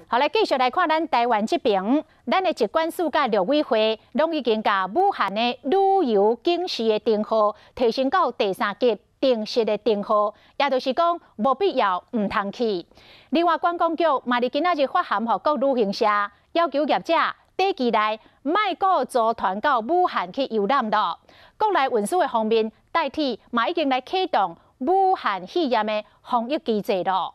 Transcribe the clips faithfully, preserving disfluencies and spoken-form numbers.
好来继续来看咱台湾这边，咱的疾管署甲陆委会拢已经甲武汉的旅游警示的灯号提升到第三级定式的灯号，也就是讲无必要唔通去。另外，观光局嘛伫今仔日发函予各旅行社，要求业者短期内卖个组团到武汉去游览咯。国内运输的方面，代替嘛已经来启动武汉肺炎的防疫机制咯。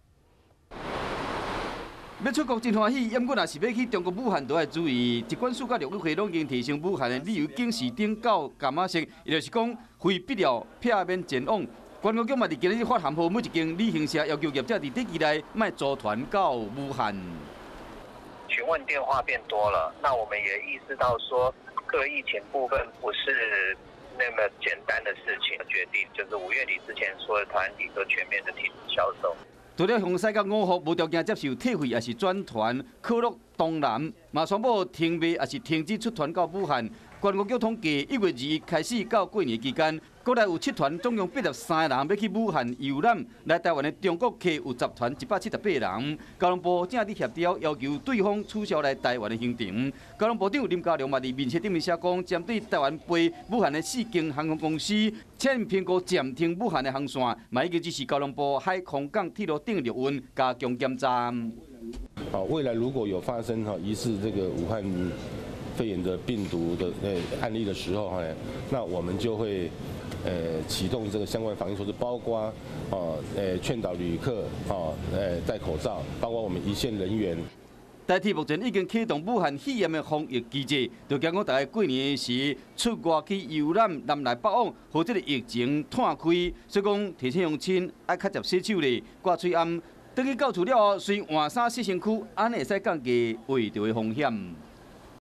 要出国真欢喜，毋过若是要去中国武汉，都要注意。疾管署甲陆委会拢已经提升武汉的旅游警示灯到柑仔色，也就是讲非必要避免前往。观光局嘛，伫今日发函予每一间旅行社，要求业者伫短期内卖组团到武汉。 询问电话变多了，那我们也意识到说，这个疫情部分不是那么简单的事情。决定就是五月底之前，所有团体都全面的停止销售。 除了向西甲五福无条件接受退费，也是转团可乐东南，嘛宣布停卖，也是停止出团到武汉。观光局统计，一月二日开始到过年期间，国内有七团，总共八十三个人要去武汉游览。来台湾的中国客有十团，一百七十八人。交通部正伫协调，要求对方取消来台湾的行程。交通部长林佳龙嘛伫面册顶面写讲，针对台湾飞武汉的四间航空公司，请评估暂停武汉的航线，嘛已经指示交通部海空港铁路顶陆运加强检查。 好，未来如果有发生哈疑似这个武汉肺炎的病毒的呃案例的时候哈，那我们就会呃启动这个相关防疫措施，包括啊呃劝导旅客啊呃戴口罩，包括我们一线人员。 代替目前已经启动武汉肺炎的防疫机制，就讲讲大家过年时出外去游览、南来北往，和这个疫情摊开，所以讲提醒乡亲爱较常洗手咧，挂嘴暗。等去到厝了后，随换衫洗身躯，安尼会使降低胃着的风险。